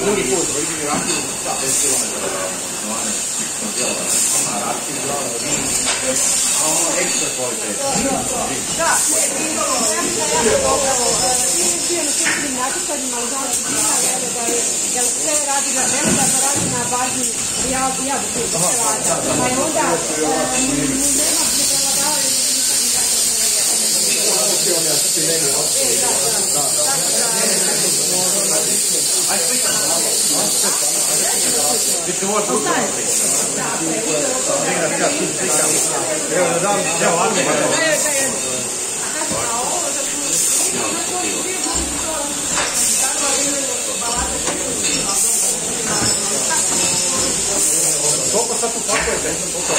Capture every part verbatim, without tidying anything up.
drugi put. Vidim je rakiju sa pet kilometara. Ona rakiju glava od njih. A ono ekstra kvaliteta. Da, ja sam dobro. Nije bio na svim natjecanjima, ali znam se vina, jer sve radi na velika, pa radi na bazi jabuke. Pa je onda nema prevladavaju. Ajde, slikam. Ti ću ovo drugo. Evo da dam, evo ovako. Koliko sad tu pakujete?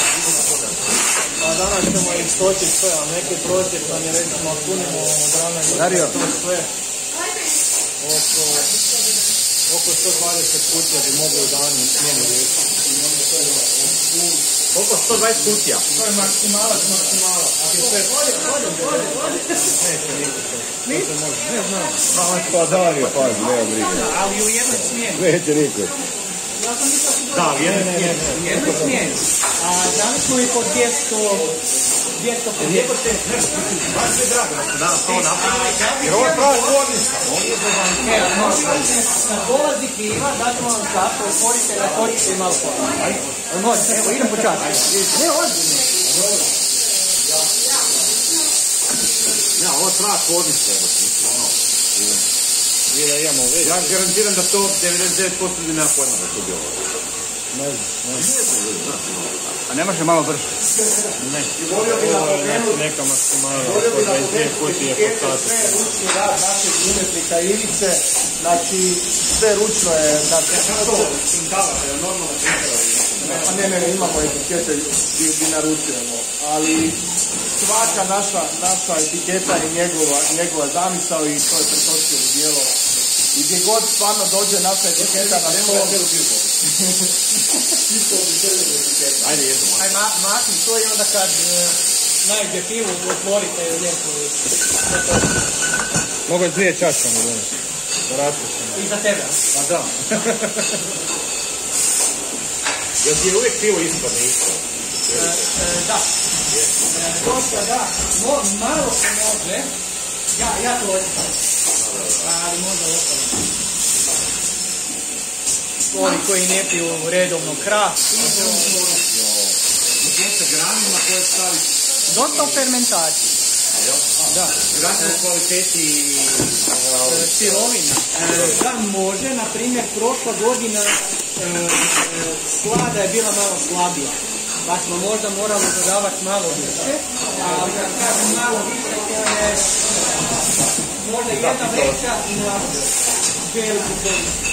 A danas ćemo istoći sve, a neki prosjek nam je recimo punimo od rana jutra, to sve oko, oko sto dvadeset kutija bi mogli u danu smjeni riješiti. Koliko? sto dvadeset kutija? To je maksimalac, maksimalac. Ako je sve... Neće niko to. To se može. Ne znam. Pa Dario, pazi, nema brige. Ali u jednoj smjeni. Neće niko. Da, u jednoj smjeni. U jednoj smjeni. A dali smo i po dvjesto... dvjesto pedeset. Baš mi je drago da ste danas to napravili. Jer ovo je prava tvornica. Kad dolazi piva, dati vam kapu, otvorite ga, otvorite i malo pola. Može, evo, idem po čas. Ne, ozbiljno. Ja, ovo je prava tvornica. I da imamo već. Ja garantiram da to devedeset devet posto ljudi nema pojma da to bilo. Ne znam, ne znam. A ne može malo brže? Ne. Ovo je neka maksimala, oko dvadeset dvije kutije po satu. Sve ručni rad našeg umjetnika Ivice, znači sve ručno je... Kako to cinkava, je normalno cinkava? Pa ne, ne, imamo etikete gdje naručujemo, ali svaka naša, naša etiketa je njegova, njegova zamisao i to je pretočio u djelo. I gdje god stvarno dođe naša etiketa na stol... Ajde, jedno. Aj, makni to i onda kad najde pivu, otvorite i lijepo. Mogu je dvije čaše mu donesti. I za tebe. Pa da. Jel ti je uvijek pivo ispadne isto? Da. Dosta da. Malo se može. Ja to osjećam. Ali možda ostalo. Ovi koji ne piju redovno krah. Sa granima koje staviš? Dosta u fermentaciji. Da. Granima u kvaliteti sirovina. Da, može. Na primjer, prošla godina slada je bila malo slabija. Pa smo možda morali dodavati malo više. A kad kažem malo više, to je možda jedna veća na veliku količinu.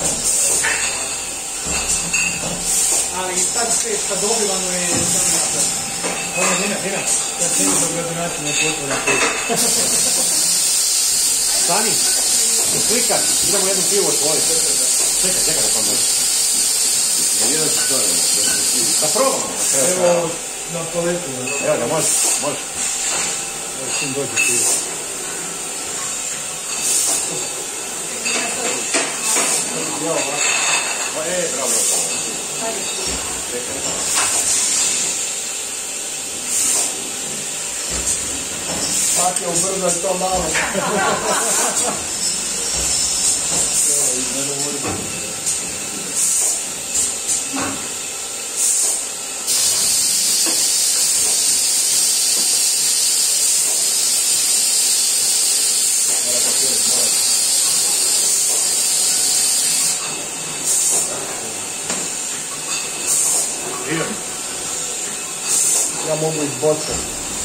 Ali sad sve što dobivano je samo napravno. Ono, Dina, Dina. Ja se mi zbog gradonačina ne potvorim pivo. Stani, slikat, idemo jednu pivu otvoriti. Čekaj, čekaj da pa može. Jedan ću stvarimo. Da probamo. Evo, na paletu. Evo ga, može, može. Evo, čim dođe pivo. E, bravo, bravo. Pak je ubrzaj to malo. Ja mogu izbocati.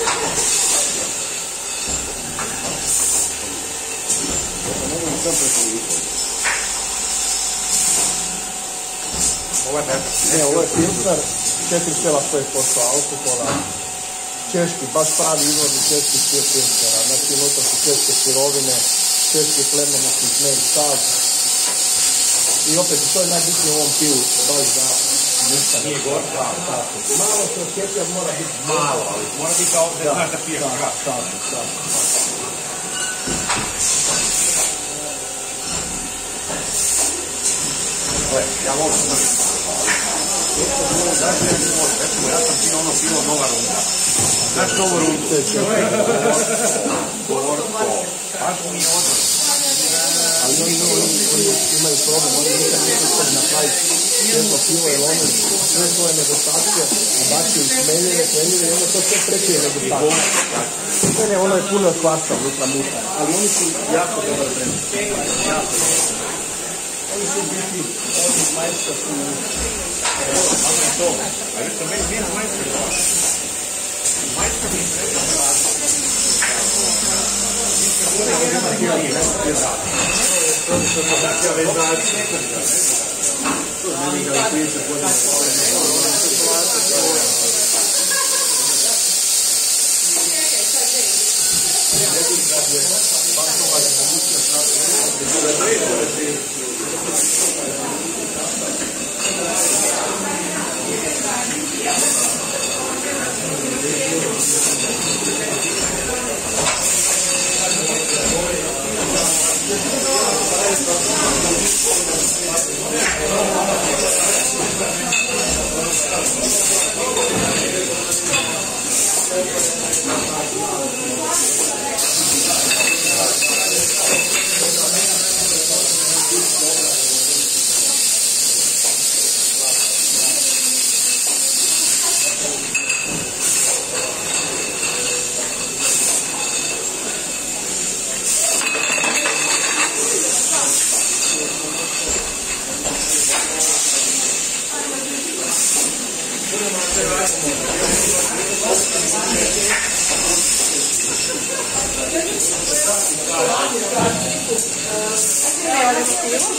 Ovo je pepar. Ne, ovo je Pilsner, četiri zarez pet posto alkohola. Češki, baš pravi izvorni češki stil Pilsnera. Znači, unutra su češke sirovine, češki plemenitni hmelj, stav. I opet, to je najbitnije u ovom pivu, baš da ništa Nije gorka. malo se osjeti, ali mora biti Malo, ali mora biti kao da znaš da piješ tako, krak. tako, tako. Ja volim smrti. Zašto ja ne volim? Recimo, ja sam pio ono pivo Nova Runda. Znaš Novo Rundu? Gorko. Baš mi je odnos. Ali oni imaju problem, oni nikad ne uspjeli napraviti jedno pivo, jer oni sve svoje nedostatke bačuju smeljeve, smeljeve i onda to sve prekrije nedostatke. Ne, ne, ono je puno kvasta unutra muta, ali oni su jako dobar brend. Oni su biti ovdje majstor u... Kako je to? A vi ste meni nije majstor. Majstor mi treba raditi. Vi ste bude jedna dio nije, ne radi. Znači, ja već znači. To je ga trideset godina. Thank you.